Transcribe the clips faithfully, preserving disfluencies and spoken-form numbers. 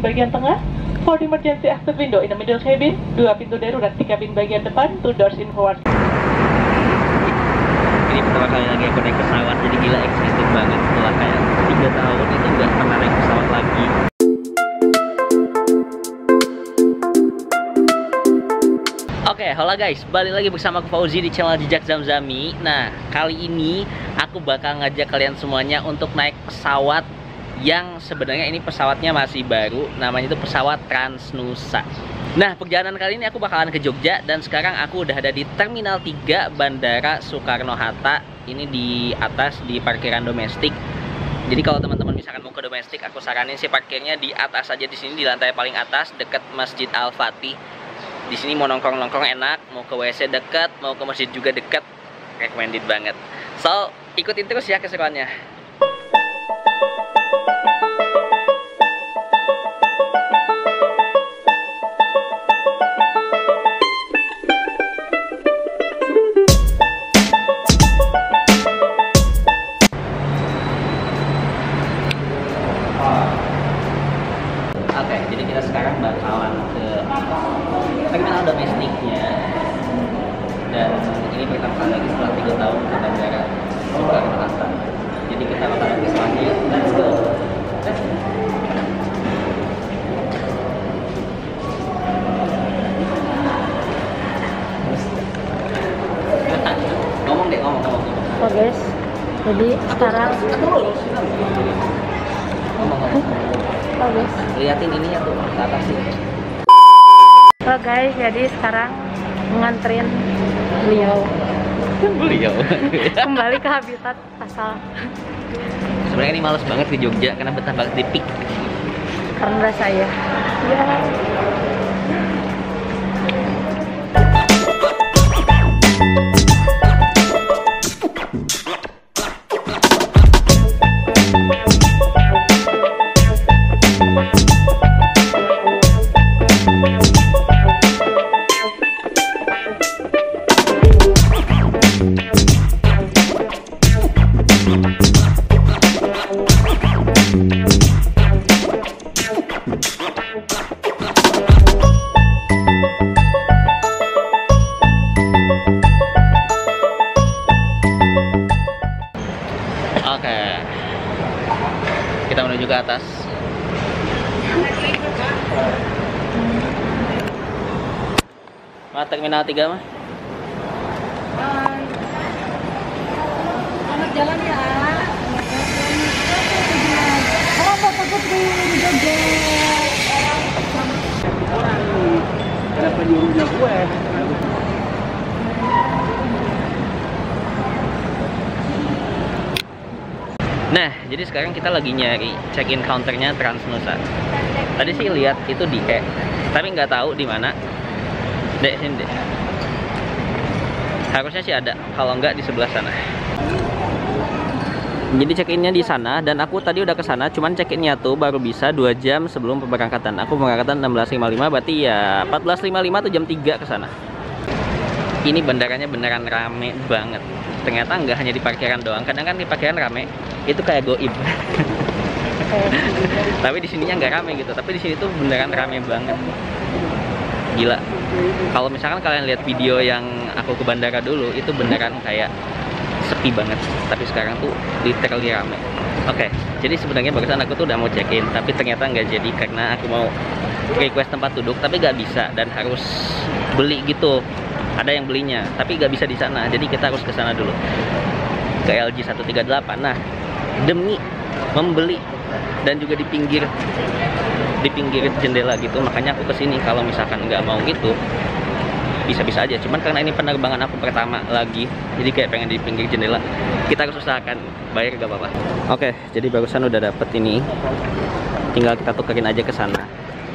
bagian tengah. For the emergency exit window in the middle cabin, dua pintu darurat di kabin bagian depan, two doors in forward. Ini pertama kali lagi aku naik pesawat, jadi gila excited banget setelah kayak tiga tahun itu nggak pernah naik pesawat lagi. Oke, okay, halo guys, balik lagi bersama aku Fauzi di channel Jejak Zamzami. Nah, kali ini aku bakal ngajak kalian semuanya untuk naik pesawat yang sebenarnya ini pesawatnya masih baru, namanya itu pesawat Transnusa. Nah, perjalanan kali ini aku bakalan ke Jogja dan sekarang aku udah ada di Terminal tiga Bandara Soekarno-Hatta. Ini di atas di parkiran domestik. Jadi kalau teman-teman misalkan mau ke domestik, aku saranin sih parkirnya di atas aja, di sini di lantai paling atas dekat Masjid Al-Fatih. Di sini mau nongkrong-nongkrong enak, mau ke W C dekat, mau ke masjid juga dekat, recommended banget. So, ikutin terus ya keseruannya. Oke, jadi kita sekarang bakalan ke terminal domestiknya, dan ini pertama kali lagi setelah tiga tahun ke Bandara Soekarno-Hatta. Jadi kita bakalan ke sana. Let's go. Let's go. Ngomong deh, ngomong, ngomong. Oh guys, jadi sekarang oh guys, liatin ininya tuh ke atas sih. oh guys, jadi sekarang nganterin beliau Beliau kembali ke habitat asal. Sebenarnya ini males banget di Jogja karena betah banget di Peak. Karena saya ya Oke, kita menuju ke atas. Mah terminal tiga mah. selamat jalan ya. Halo Bapak Putri di Jogja. Ada penyuruhnya gue. Nah, jadi sekarang kita lagi nyari check-in counternya Transnusa. Tadi sih lihat itu di E, tapi nggak tahu di mana. Dek, sini deh. Harusnya sih ada, kalau nggak di sebelah sana. Jadi check-innya di sana, dan aku tadi udah ke sana, cuman check-innya tuh baru bisa dua jam sebelum pemberangkatan. Aku pemberangkatan enam belas lima puluh lima, berarti ya empat belas lima puluh lima atau jam tiga ke sana. Ini bandaranya beneran rame banget. Ternyata nggak hanya di parkiran doang, kadang kan di parkiran rame itu kayak goib. Tapi di sininya nggak rame gitu, tapi di sini tuh beneran rame banget. Gila. Kalau misalkan kalian lihat video yang aku ke bandara dulu, itu beneran kayak sepi banget. Tapi sekarang tuh literally rame. Oke, jadi sebenarnya barusan aku tuh udah mau check in, tapi ternyata nggak jadi karena aku mau request tempat duduk, tapi nggak bisa dan harus beli gitu. Ada yang belinya, tapi nggak bisa di sana. Jadi kita harus ke sana dulu, ke L G seratus tiga puluh delapan. Nah, demi membeli dan juga di pinggir di pinggir jendela gitu, makanya aku kesini. Kalau misalkan nggak mau gitu, bisa-bisa aja. Cuman karena ini penerbangan aku pertama lagi, jadi kayak pengen di pinggir jendela. Kita harus usahakan bayar, gak apa-apa. Oke, jadi barusan udah dapet ini. Tinggal kita tukerin aja ke sana.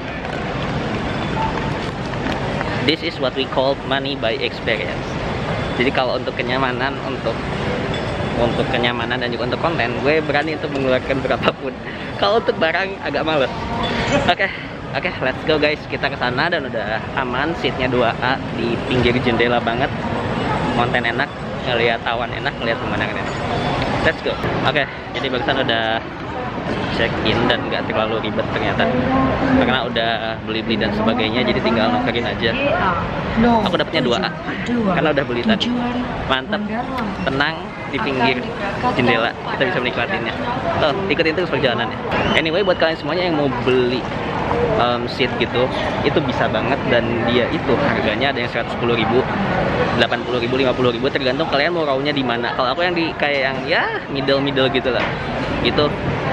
This is what we call money by experience. Jadi kalau untuk kenyamanan, untuk untuk kenyamanan dan juga untuk konten, gue berani untuk mengeluarkan berapapun. Kalau untuk barang agak males. Oke, okay, oke, okay, let's go guys. Kita ke sana dan udah aman, seatnya dua A di pinggir jendela banget. Konten enak, ngelihat awan enak, ngelihat pemandangan enak. Let's go. Oke, okay, jadi barusan udah check in dan nggak terlalu ribet ternyata, karena udah beli-beli dan sebagainya, jadi tinggal nukerin aja. Aku dapatnya dua A karena udah beli tadi. Mantap, tenang di pinggir jendela, kita bisa menikmatinya. Oh, ikutin terus perjalanannya. Anyway, buat kalian semuanya yang mau beli um, seat gitu, itu bisa banget, dan dia itu harganya ada yang seratus sepuluh ribu, delapan puluh ribu, lima puluh ribu, tergantung kalian mau rawnya di mana. Kalau aku yang di kayak yang ya middle middle gitu lah, itu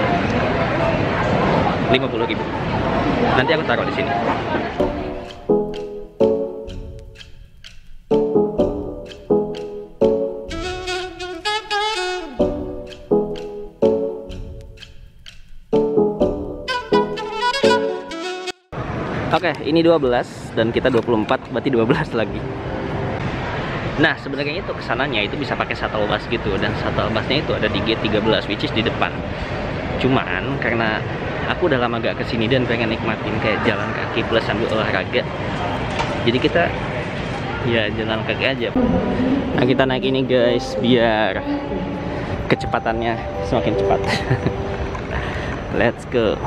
lima puluh ribu. Nanti aku taruh di sini. Oke, ini dua belas dan kita dua puluh empat, berarti dua belas lagi. Nah, sebenarnya itu kesananya itu bisa pakai shuttle bus gitu, dan shuttle busnya itu ada di gate tiga belas, which is di depan. Cuman karena aku udah lama gak kesini dan pengen nikmatin kayak jalan kaki plus sambil olahraga, jadi kita ya jalan kaki aja. Nah, kita naik ini guys, biar kecepatannya semakin cepat. Let's go.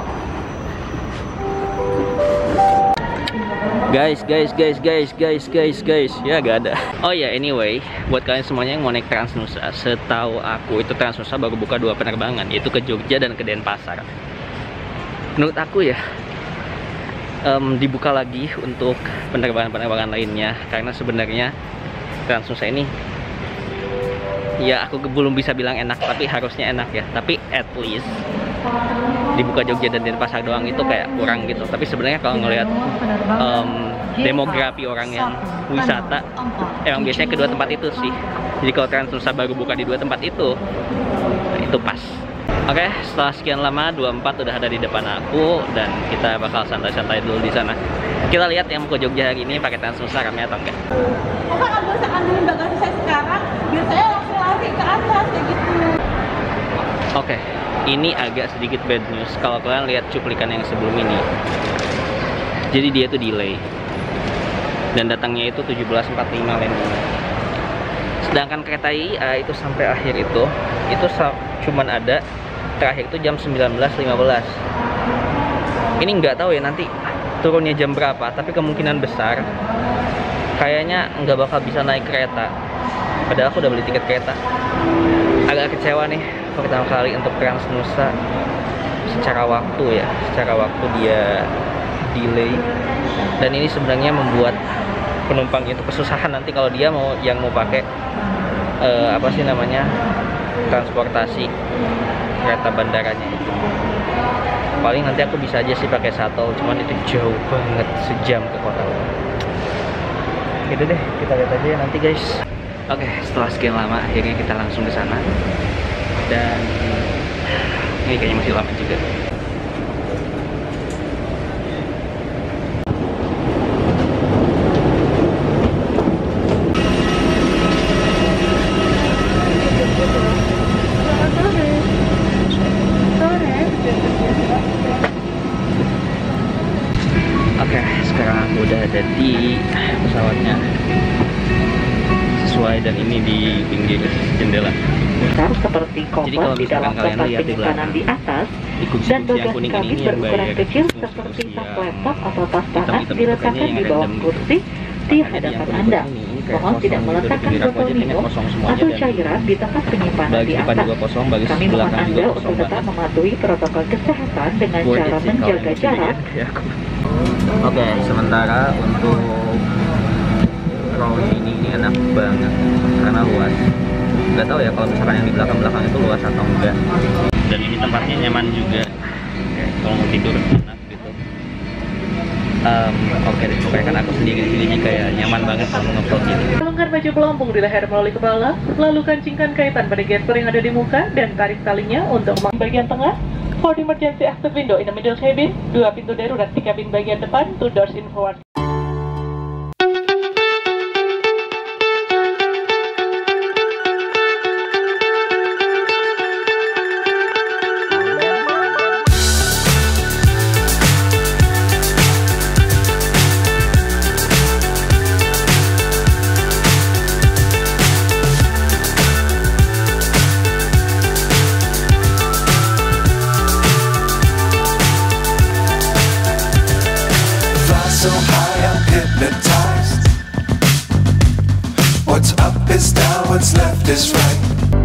Guys, guys, guys, guys, guys, guys, guys, ya gak ada. Oh ya, yeah, anyway, buat kalian semuanya yang mau naik Transnusa, setahu aku itu Transnusa baru buka dua penerbangan, yaitu ke Jogja dan ke Denpasar. Menurut aku ya, um, dibuka lagi untuk penerbangan-penerbangan lainnya, karena sebenarnya Transnusa ini, ya aku belum bisa bilang enak, tapi harusnya enak ya. Tapi at least dibuka Jogja dan Denpasar doang itu kayak kurang gitu. Tapi sebenarnya kalau ngelihat um, demografi orang yang wisata, emang biasanya kedua tempat itu sih. Jadi kalau Transnusa baru buka di dua tempat itu, itu pas. Oke, okay, setelah sekian lama dua puluh empat udah ada di depan aku, dan kita bakal santai-santai dulu di sana. Kita lihat yang mau ke Jogja hari ini pakai Transnusa rame atau enggak. Bukan aku usah ambilin bagasi saya sekarang, biar saya langsung lari ke atas kayak gitu. Oke, okay, ini agak sedikit bad news kalau kalian lihat cuplikan yang sebelum ini. Jadi dia tuh delay, dan datangnya itu tujuh belas empat puluh lima landingnya. Sedangkan kereta I A itu sampai akhir itu, itu cuman ada terakhir itu jam sembilan belas lima belas. Ini nggak tahu ya nanti turunnya jam berapa, tapi kemungkinan besar kayaknya nggak bakal bisa naik kereta. Padahal aku udah beli tiket kereta. Agak kecewa nih pertama kali untuk Transnusa secara waktu ya, secara waktu dia delay, dan ini sebenarnya membuat penumpang itu kesusahan nanti kalau dia mau yang mau pakai uh, apa sih namanya transportasi kereta bandaranya itu. Paling nanti aku bisa aja sih pakai shuttle, cuman itu jauh banget, sejam ke kota lain. Gitu deh, kita lihat aja nanti guys. Oke, setelah sekian lama akhirnya kita langsung ke sana, dan ini kayaknya masih lama juga. Oke, sekarang aku udah ada di pesawatnya sesuai, dan ini di pinggir jendela. Besar seperti Jadi kalau kompos di dalam misalkan kalian tempat lihat di penyimpanan belakang, di atas, di kursi dan yang bagasi kuning kabin ini yang berukuran bayar kecil khusus seperti yang tas laptop atau tas panas hitam-hitam diletakkan pokoknya di yang bawah random kursi di Makanya hadapan yang Anda. ini kayak Mohon kosong tidak gitu, meletakkan di pinggir aku botol aja kayaknya minum kosong semuanya, atau dan cairan di tempat penyimpanan di bagi depan atas. juga kosong, bagi Kami mohon belakang juga Anda kosong untuk tetap banget. mematuhi protokol kesehatan dengan Worth cara it sih kalau menjaga yang jarak. sendirian kayak aku. Oke, sementara untuk row ini ini enak banget karena luas. Nggak tahu ya kalau misalkan yang di belakang-belakang itu luas atau enggak. Dan ini tempatnya nyaman juga. Oke, kalau mau tidur enak gitu. Um, Oke deh, pokoknya kan aku sendiri di sini kayak nyaman banget kalau nge-vlog gini. Tolongkan baju pelampung di leher melalui kepala, lalu kancingkan kaitan pada gesper yang ada di muka, dan tarik talinya untuk bagian tengah. For the emergency exit window in the middle cabin, dua pintu darurat di kabin bagian depan, two doors in forward. what's left is right.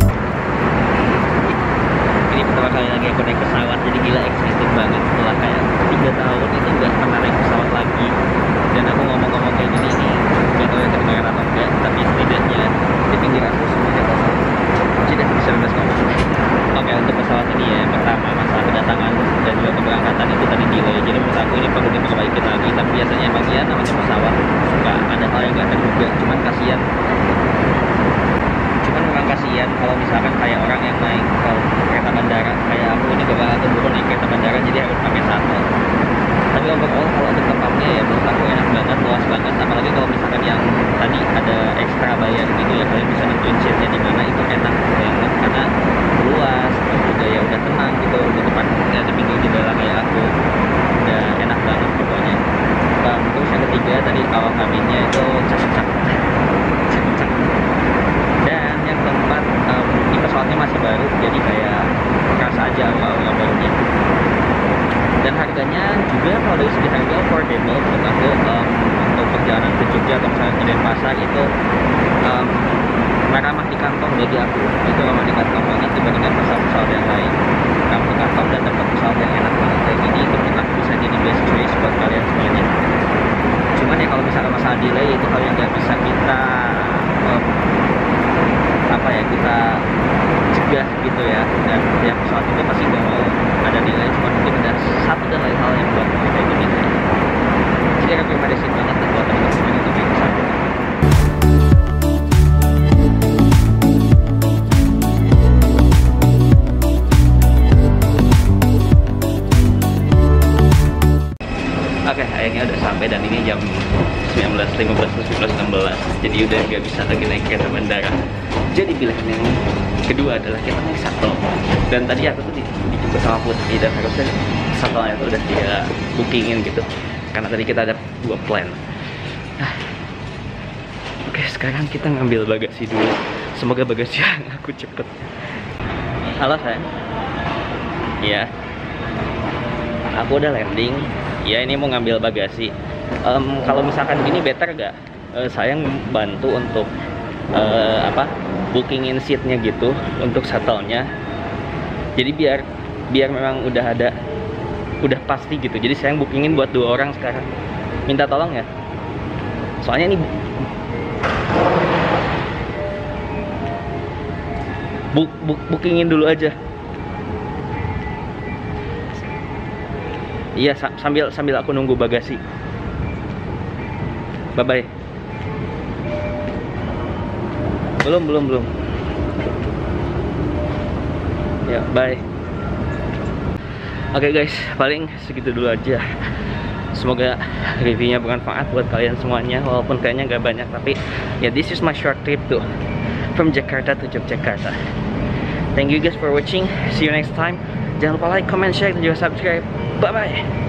Ini pertama kali lagi aku naik pesawat, jadi gila excited banget setelah kayak tiga tahun itu nggak pernah naik pesawat lagi. Dan aku ngomong-ngomong kayak gini ini nggak tahu ya kedengaran atau enggak, tapi setidaknya di pinggir aku semuanya kosong. Sudah bisa bebas ngomong. Oke, untuk pesawat ini ya, pertama masalah kedatangan dan juga keberangkatan itu tadi delay. Jadi menurut aku ini perlu diperbaiki lagi. Tapi biasanya emang ya namanya pesawat suka ada hal yang nggak terduga. Cuman kasihan. Cuman memang kasihan kalau misalkan kayak orang yang naik ke kereta bandara kayak aku ini gak bakal keburu naik kereta bandara, jadi harus pakai shuttle. Tapi overall kalau untuk tempatnya ya menurut aku enak banget, luas banget. Apalagi kalau misalkan yang tadi ada ekstra bayar gitu ya, kalian bisa nentuin seatnya di mana, itu enak banget karena luas, terus juga ya udah tenang gitu. Untuk depan ya, di pinggir jendela kayak aku udah enak banget pokoknya. Um, terus yang ketiga tadi awal kabinnya itu cakep-cakep, cakep-cakep. Dan yang keempat, um, ini pesawatnya masih baru, jadi kayak kerasa aja aura-aura barunya. Dan harganya juga kalau dari segi harga affordable menurut aku, um, untuk perjalanan ke Jogja atau misalnya ke Denpasar itu um, ramah di kantong bagi aku. Itu ramah di kantong banget dibandingkan pesawat-pesawat yang lain. Ramah di kantong dan dapat pesawat yang enak banget kayak gini, itu menurut aku bisa jadi best choice buat kalian semuanya. Cuman ya kalau misalnya masalah delay itu hal yang nggak bisa kita um, apa ya kita cegah gitu ya, dan tiap pesawat itu pasti nggak mau ada nilai, cuma mungkin ada satu dan lain hal yang buat mereka itu gitu. Jadi rekomendasi banget buat teman-teman yang lebih besar. Oke, akhirnya udah sampai dan ini jam sembilan belas lima belas, sembilan belas enam belas. Jadi udah nggak bisa lagi naik kereta bandara. Jadi pilihan yang kedua adalah kita naik shuttle. Dan tadi aku tuh dijemput sama Putri dan harusnya shuttle-nya tuh udah dia bookingin gitu. Karena tadi kita ada dua plan. Nah, oke, sekarang kita ngambil bagasi dulu. Semoga bagasi yang aku cepet. Halo sayang. Iya. Aku udah landing. Ya ini mau ngambil bagasi. Um, kalau misalkan gini better gak? Uh, saya bantu untuk uh, apa? Bookingin seatnya gitu untuk shuttle-nya. Jadi biar biar memang udah ada, udah pasti gitu. Jadi saya bookingin buat dua orang sekarang. Minta tolong ya. Soalnya ini book, book bookingin dulu aja. Iya, sambil sambil aku nunggu bagasi. Bye bye. Belum belum belum. Ya, bye. Oke okay guys, paling segitu dulu aja. Semoga reviewnya bermanfaat buat kalian semuanya. Walaupun kayaknya nggak banyak, tapi ya this is my short trip tuh from Jakarta to Yogyakarta. Thank you guys for watching. See you next time. Jangan lupa like, comment, share, dan juga subscribe. Bye bye.